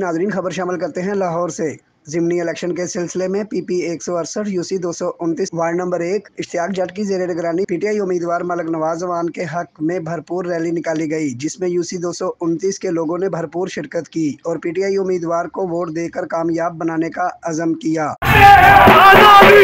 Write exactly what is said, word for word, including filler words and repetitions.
नाजरीन, खबर शामिल करते हैं लाहौर से। ज़िमनी इलेक्शन के सिलसिले में पीपी एक सौ अड़सठ यूसी दो सौ उनतीस वार्ड नंबर एक इश्तियाक जट की जेर निगरानी पीटीआई उम्मीदवार मलिक नवाज जवान के हक में भरपूर रैली निकाली गई, जिसमें यूसी दो सौ उनतीस के लोगों ने भरपूर शिरकत की और पीटीआई उम्मीदवार को वोट देकर कामयाब बनाने का अज़म किया।